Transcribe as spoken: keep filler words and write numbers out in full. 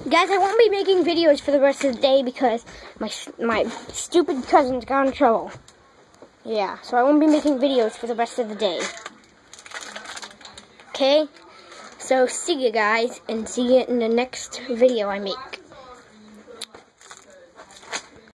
Guys, I won't be making videos for the rest of the day because my my stupid cousin's got in trouble. Yeah, so I won't be making videos for the rest of the day. Okay? So see you guys, and see you in the next video I make.